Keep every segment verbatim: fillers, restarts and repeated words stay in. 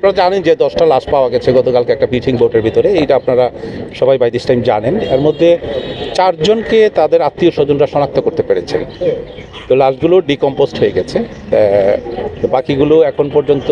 আপনারা জানেন যে দশটা লাশ পাওয়া গেছে গতকালকে একটা ফিশিং বোটের ভিতরে, এইটা আপনারা সবাই বাই দিস টাইম জানেন। এর মধ্যে চারজনকে তাদের আত্মীয় স্বজনরা শনাক্ত করতে পেরেছেন। তো লাশগুলো ডিকম্পোস্ট হয়ে গেছে, বাকিগুলো এখন পর্যন্ত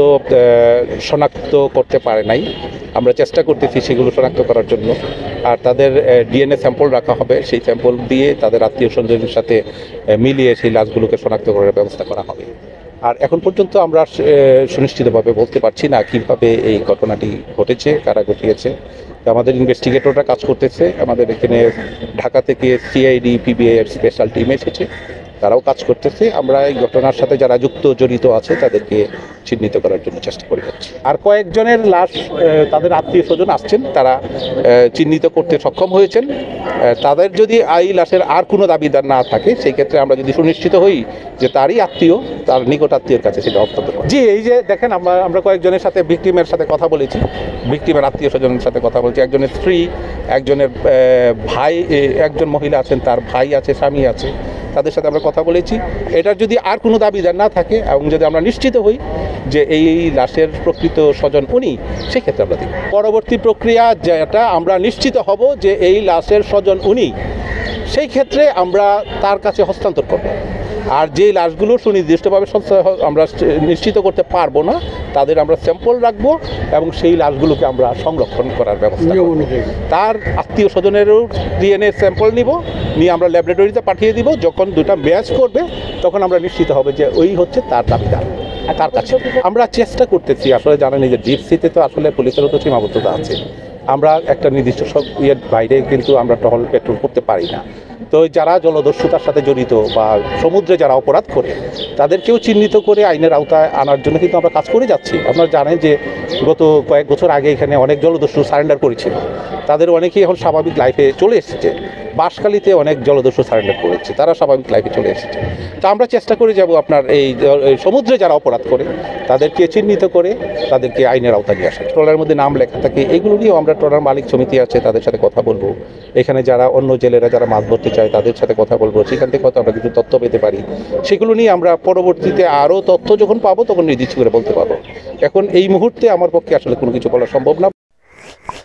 শনাক্ত করতে পারে নাই। আমরা চেষ্টা করতেছি সেগুলো শনাক্ত করার জন্য, আর তাদের ডিএনএ স্যাম্পল রাখা হবে, সেই স্যাম্পল দিয়ে তাদের আত্মীয় স্বজনের সাথে মিলিয়ে সেই লাশগুলোকে শনাক্ত করার ব্যবস্থা করা হবে। আর এখন পর্যন্ত আমরা সুনিশ্চিতভাবে বলতে পারছি না কীভাবে এই ঘটনাটি ঘটেছে, কারা ঘটিয়েছে। আমাদের ইনভেস্টিগেটররা কাজ করতেছে, আমাদের এখানে ঢাকা থেকে সিআইডি পিবিআই এর স্পেশাল টিম এসেছে, তারাও কাজ করতেছে। আমরা এই ঘটনার সাথে যারা যুক্ত জড়িত আছে তাদেরকে চিহ্নিত করার জন্য চেষ্টা করে যাচ্ছি। আর কয়েকজনের লাশ তাদের আত্মীয় স্বজন আসছেন, তারা চিহ্নিত করতে সক্ষম হয়েছেন। তাদের যদি এই লাশের আর কোনো দাবিদার না থাকে, সেই ক্ষেত্রে আমরা যদি সুনিশ্চিত হই যে তারই আত্মীয়, তার নিকট আত্মীয়ের কাছে সেটা হস্তান্তর করি। জি, এই যে দেখেন, আমরা আমরা কয়েকজনের সাথে ভিকটিমের সাথে কথা বলেছি, ভিকটিমের আত্মীয় স্বজনের সাথে কথা বলছি। একজনের স্ত্রী, একজনের ভাই, একজন মহিলা আছেন, তার ভাই আছে, স্বামী আছে, তাদের সাথে আমরা কথা বলেছি। এটার যদি আর কোনো দাবিদার না থাকে এবং যদি আমরা নিশ্চিত হই যে এই লাশের প্রকৃত স্বজন উনি, সেক্ষেত্রে আমরা দিব। পরবর্তী প্রক্রিয়া যেটা আমরা নিশ্চিত হব যে এই লাশের স্বজন উনি, সেই ক্ষেত্রে আমরা তার কাছে হস্তান্তর করব। আর যেই লাশগুলো সুনির্দিষ্টভাবে আমরা নিশ্চিত করতে পারবো না, তাদের আমরা স্যাম্পল রাখবো এবং সেই লাশগুলোকে আমরা সংরক্ষণ করার ব্যবস্থা করব। তার আত্মীয় স্বজনেরও ডিএনএ স্যাম্পল নিব, নিয়ে আমরা ল্যাবরেটরিতে পাঠিয়ে দিব। যখন দুটা ম্যাচ করবে তখন আমরা নিশ্চিত হবে যে ওই হচ্ছে তার দাবিদার। তার কাছে আমরা চেষ্টা করতেছি, আসলে জানেন যে জিপসিতে তো আসলে পুলিশেরও তো সীমাবদ্ধতা আছে। আমরা একটা নির্দিষ্ট সব ইয়ের বাইরে কিন্তু আমরা টহল পেট্রোল করতে পারি না। তো যারা জলদস্যুতার সাথে জড়িত বা সমুদ্রে যারা অপরাধ করে, তাদেরকেও চিহ্নিত করে আইনের আওতায় আনার জন্য কিন্তু আমরা কাজ করে যাচ্ছি। আপনারা জানেন যে গত কয়েক বছর আগে এখানে অনেক জলদস্যু সারেন্ডার করেছিল, তাদের অনেকেই এখন স্বাভাবিক লাইফে চলে এসেছে। বাঁশখালীতে অনেক জলদস্যু সারেন্ডার করেছে, তারা স্বাভাবিক লাইফে চলে এসেছে। তো আমরা চেষ্টা করে যাব আপনার এই সমুদ্রে যারা অপরাধ করে তাদেরকে চিহ্নিত করে তাদেরকে আইনের আওতায় নিয়ে আসা। ট্রলারের মধ্যে নাম লেখা থাকে, এগুলো নিয়েও আমরা ট্রলার মালিক সমিতি আছে, তাদের সাথে কথা বলবো। এখানে যারা অন্য জেলেরা যারা মাছ ধরতে চায় তাদের সাথে কথা বলবো, সেখান থেকে হয়তো আমরা কিছু তথ্য পেতে পারি। সেগুলো নিয়ে আমরা পরবর্তীতে আরও তথ্য যখন পাবো তখন নির্দিষ্ট করে বলতে পারবো। এখন এই মুহূর্তে আমার পক্ষে আসলে কোনো কিছু বলা সম্ভব না।